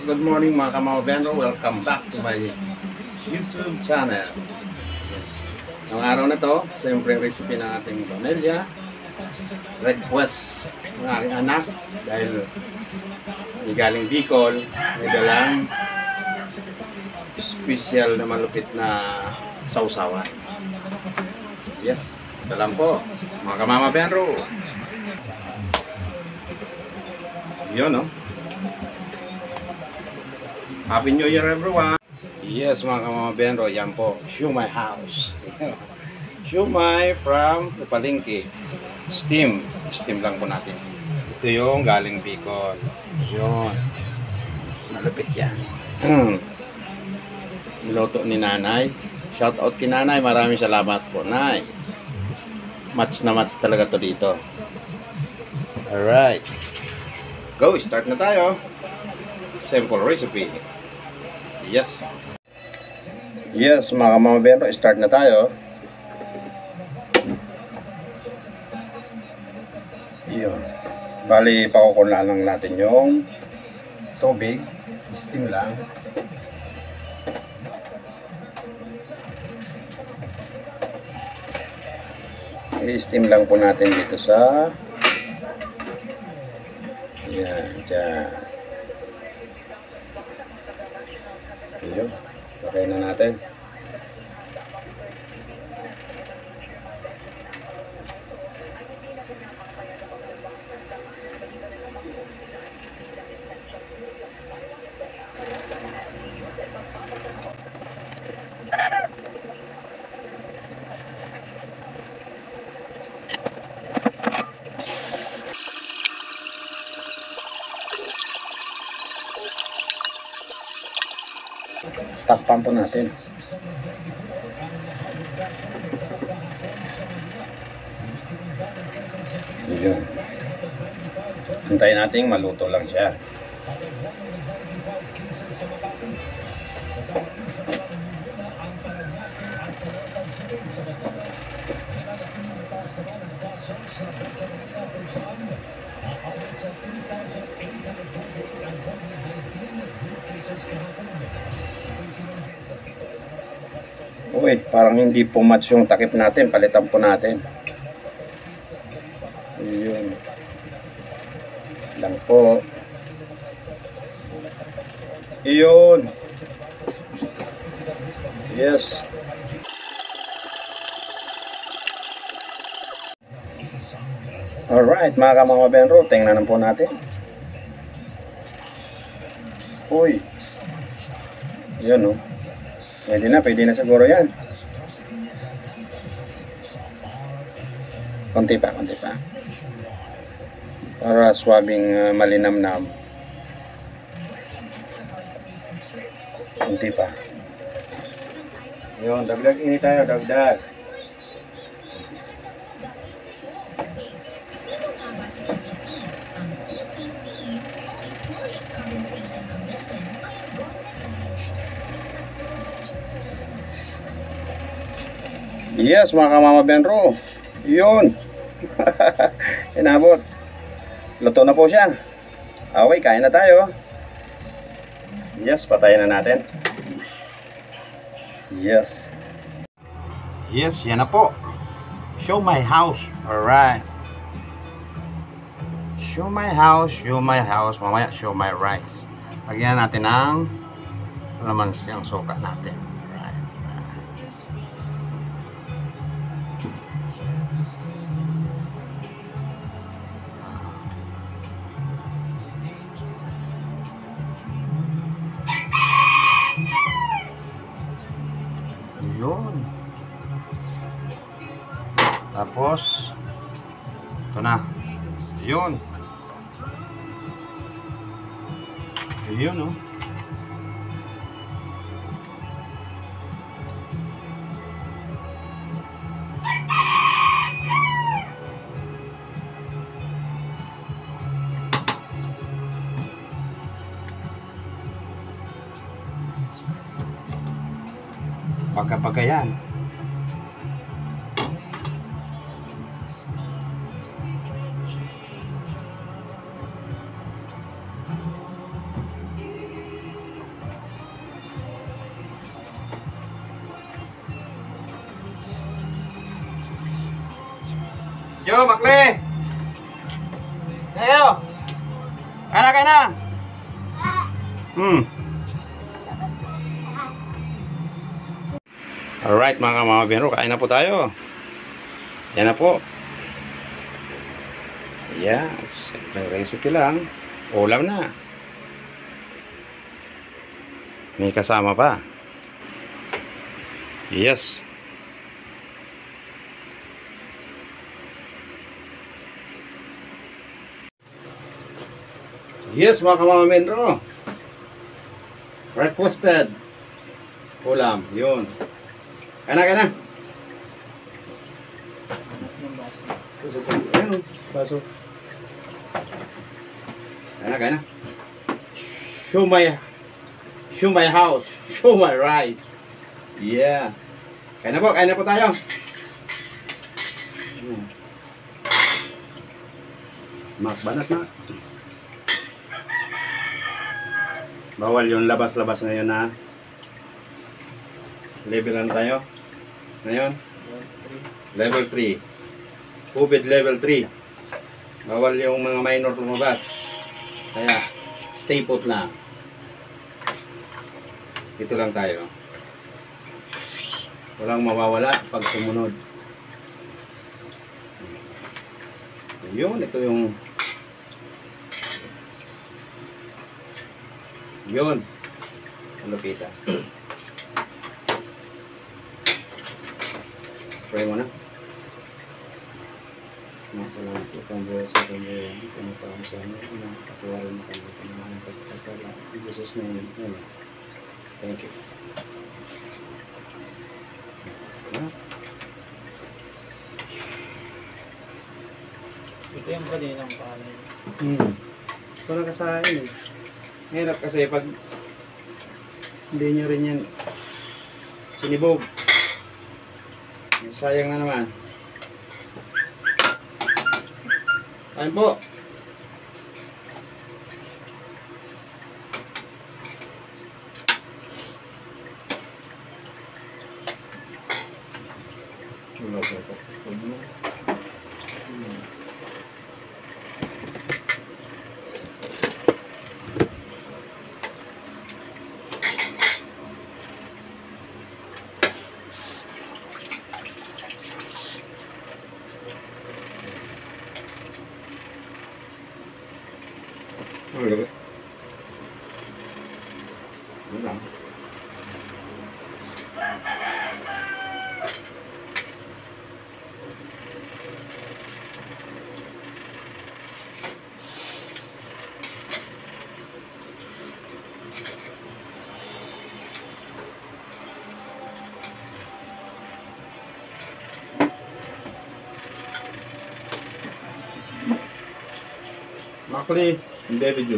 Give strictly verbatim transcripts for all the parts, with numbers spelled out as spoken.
good morning mga kamamabenro. Welcome back to my YouTube channel. Yes. Ang araw na to, siyempre recipe ng ating pamilya. Request ng aking anak dahil may galing Bicol, may dalang special na malupit na sausawan. Yes, ito lang po mga kamamabenro. Yun, no? Happy New Year everyone! Yes mga kamamabenro, yan po, Siomai House. Siomai from Palengke. Steam. Steam lang po natin. Ito yung galing Bicol. Yun. Malupit yan. Niloto ni nanay. Shout out kay nanay. Maraming salamat po, nay. Match na match talaga to dito. Alright. Go, start na tayo. Simple recipe. Yes. Yes, mga kamamabenro, start na tayo. Yun. Bali, pakukulaan lang natin yung tubig. Steam lang. I-steam lang po natin dito sa yan, dyan. Yun. Okay na natin. Takpan po natin. Yun. Hintayin natin maluto lang siya. Uy, parang hindi po match yung takip natin. Palitan po natin. Yun. Lang po. Yun. Yes. Alright, mga kamamabenro. Tingnan po natin. Uy. Yun, oh. Pwede na, pwede na siguro yan. Konti pa, konti pa. Para swabing uh, malinamnam. Konti pa. Yun, dagdag ini tayo, dagdag. Yes, mga kamamabenro. Yun. Inabot. Luto na po siya. Okay, kain na tayo. Yes, patayin na natin. Yes. Yes, yan na po. Siomai House. Alright. Siomai House, Siomai House. Mamaya, Siomai Rice. Lagyan natin ng lamansi ang suka natin. Yun. Tapos ito na. Yun. Yun, oh. Pagka-pagkayan. Yo, Makle! Ayo! Kaya na, kaya na! Hmm. Alright mga kamabinro, kain na po tayo. Yan na po. Yes, simple recipe lang. Ulam na. May kasama pa. Yes. Yes mga kamamendro. Requested. Ulam. Yun. Kaya na, kaya na. Baso. Ayun. Baso. Kaya na, kaya na. Show my Show my house. Show my rice. Yeah. Kaya na po, kaya na po tayo. Hmm. Mak, banat na. Bawal yung labas-labas ngayon na. Level ano tayo? Ngayon? Level three. COVID level three. Bawal yung mga minor lumabas. Kaya, stay put lang. Dito lang tayo. Walang mawawala pag sumunod. Yun, ito yung yun. Ano kita? Pray mo na. Masalamat po kang buhay sa kanya. Kung pa sa amin, patuwarin mo kami kung mga pagkasala. In Jesus' name, amen. Thank you. Huh? Ito yung kaninang kanin. Hmm. Ito na kasahin eh. Hirap kasi pag hindi nyo rin yan sinibog. Sayang na naman. Ayun po. Wala ko po. Wala. Wala. Makli, hindi video.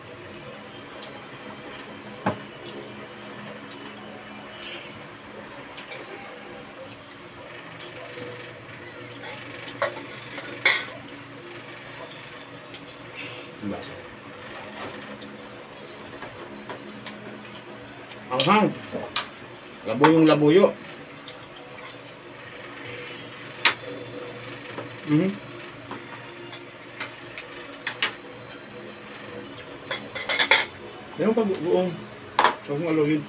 Baso. Anghang. Labuyong labuyo. Mhm. Yung pag-buong. Huwag mo alawin.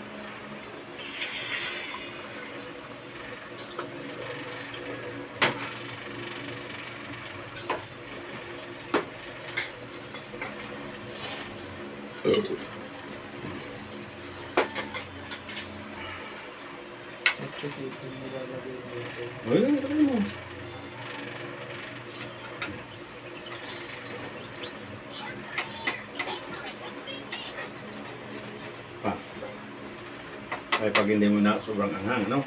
Kasi ito nilalagay dito. Ayun, ayun mo. Pa. Ay, pag hindi mo na sobrang anghang, ano?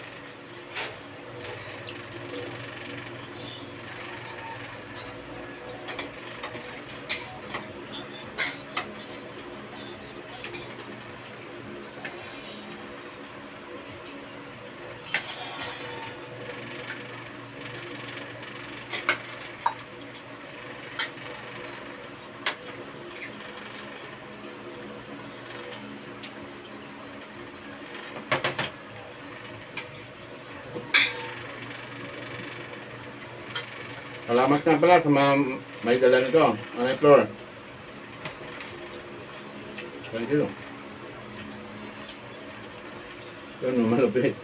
Salamat nga pala sa mga may dala nito. Anay Flor. Thank you. Ito no, malupit.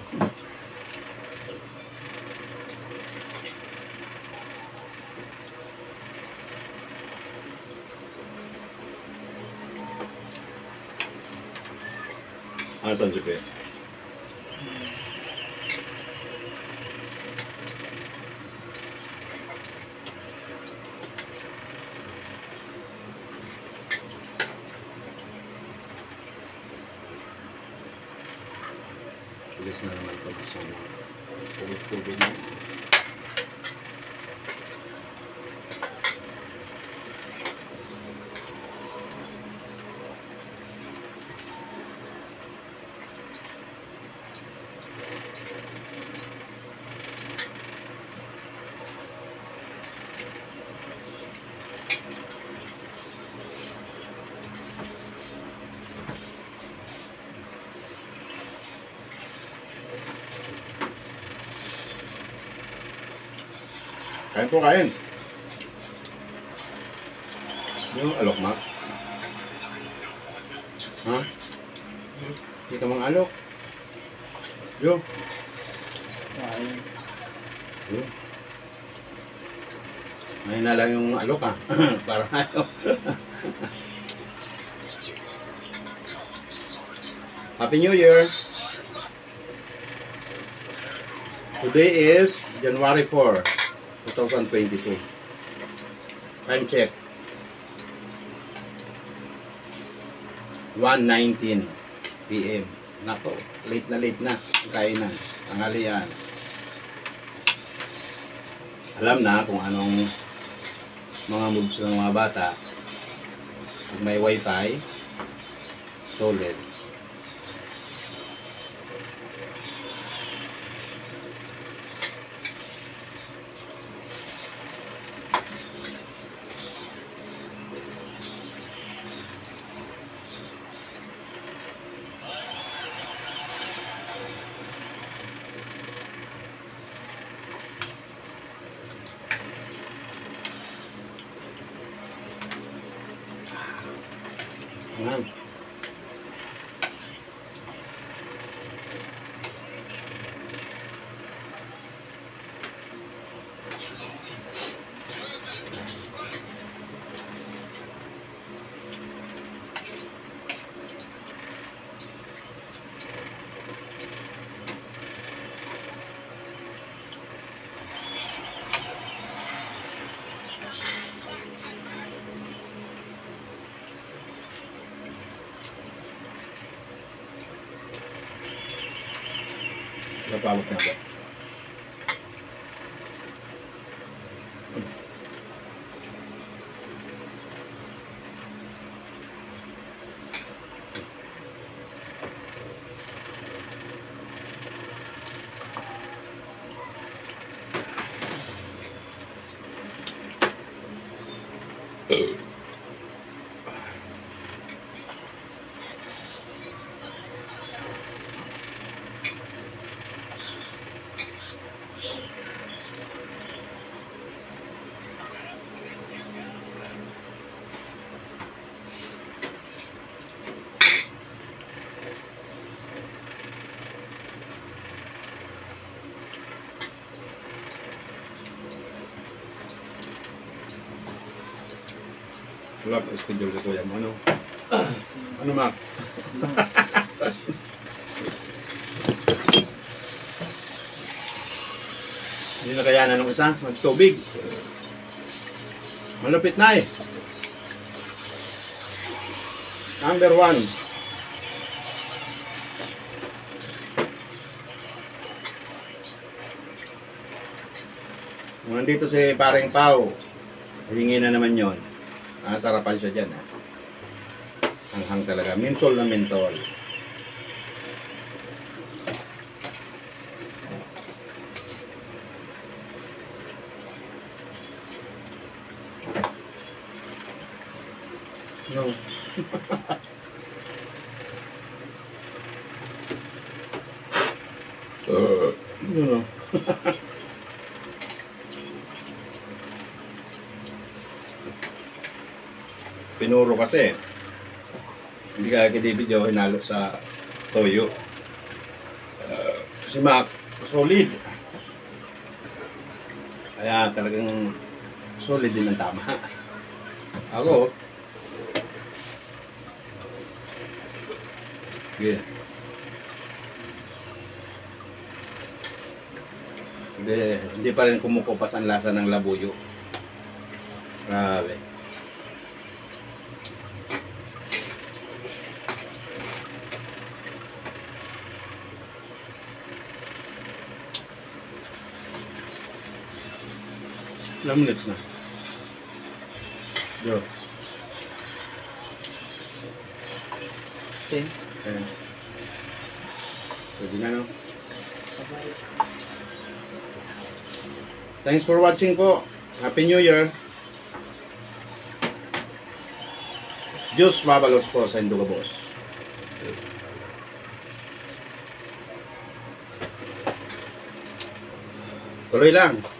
Asan si Pe? Bilis na naman ito sa tubig-tubig na. Kain po, kain. Yung alok, Mac. Ha? Hindi ka mang alok. Yo. Kain. Yo. May na lang yung alok, ha. Para ayaw. Happy New Year. Today is January fourth, twenty twenty-two. Time check. one nineteen p m Nako, late na late na. Kainan. Tanghalian. Alam na kung anong mga moves ng mga bata. Kung may wifi, solid. Ayan. Napalot na ako. Wala pa schedule si Kuya mo. Ano? Ano, Mac? Hindi na kaya na nung isa? Magtubig. Malupit na eh. Number one. Kung nandito si Paring Pao, hingi na naman yon. Ah, sarapan siya dyan. Ah. Hanghang talaga. Mentol na mentol. No. uh, no, no. Pinuro kasi. Hindi kaya kay David yung hinalo sa toyo. Uh, si Mac, solid. Kaya talagang solid din ang tama. Ako, yeah. Hindi, hindi pa rin kumukupas ang lasa ng labuyo. Grabe. Ilang minutes na? Go. Okay. Ayan. Pwede na, no? Thanks for watching po. Happy New Year. Diyos mabalos po sa Induga Boss. Tuloy lang.